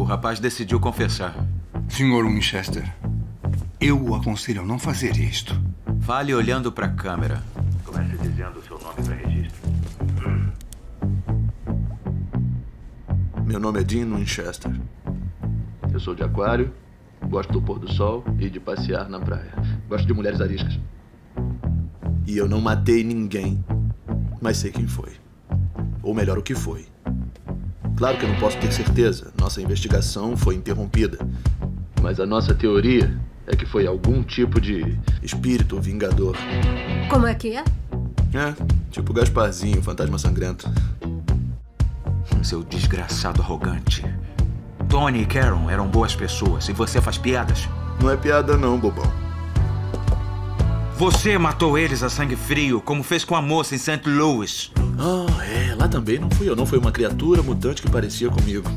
rapaz decidiu confessar. Sr. Winchester, eu o aconselho a não fazer isto. Fale olhando para a câmera. Comece dizendo o seu nome para registro. Meu nome é Dean Winchester. Eu sou de Aquário, gosto do pôr do sol e de passear na praia. Gosto de mulheres ariscas. E eu não matei ninguém, mas sei quem foi. Ou melhor, o que foi. Claro que eu não posso ter certeza. Nossa investigação foi interrompida. Mas a nossa teoria é que foi algum tipo de espírito vingador. Como é que é? É, tipo Gasparzinho, fantasma sangrento. Seu desgraçado arrogante. Tony e Karen eram boas pessoas e você faz piadas? Não é piada não, bobão. Você matou eles a sangue frio, como fez com a moça em St. Louis. Ah, lá também não fui eu. Não foi uma criatura mutante que parecia comigo.